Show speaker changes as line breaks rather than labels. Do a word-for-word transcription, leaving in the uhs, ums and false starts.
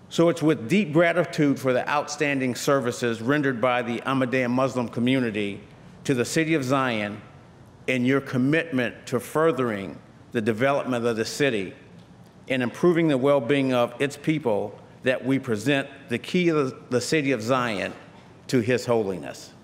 So it's with deep gratitude for the outstanding services rendered by the Ahmadiyya Muslim community to the city of Zion and your commitment to furthering the development of the city and improving the well-being of its people that we present the key of the city of Zion to His Holiness.